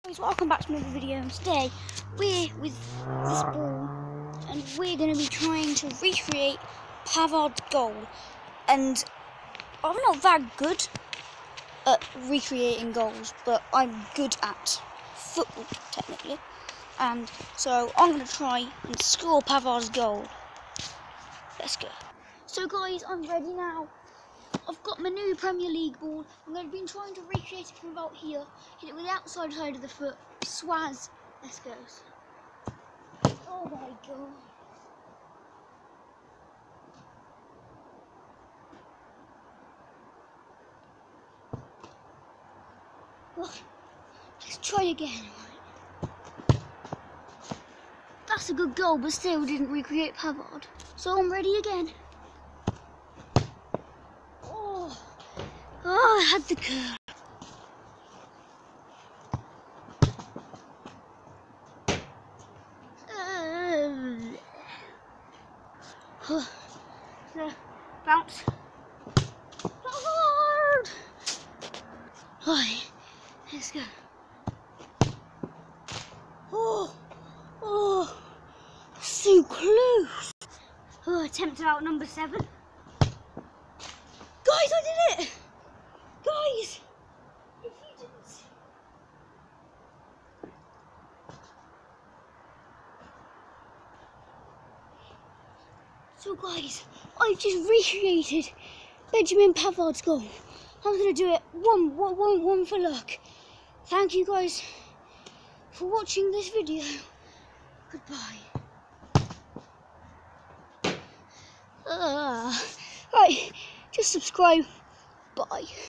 Guys, welcome back to another video, and today we're with this ball and we're going to be trying to recreate Pavards' goal. And I'm not that good at recreating goals, but I'm good at football technically, and so I'm going to try and score Pavards' goal. Let's go. So guys, I'm ready now. I've got my new Premier League ball. I'm going to be trying to recreate it from about here. Hit it with the outside side of the foot. Swaz. Let's go. Oh my god. Let's try again. That's a good goal, but still didn't recreate Pavard. So I'm ready again. Oh, I had the curl. Bounce. Hard. Right, let's go. Oh, so close. Oh, attempt out number 7. Guys, I did it. Guys, if you didn't see. So guys, I just recreated Benjamin Pavards' goal. I'm gonna do it one for luck. Thank you guys for watching this video. Goodbye. Right, just subscribe. Bye.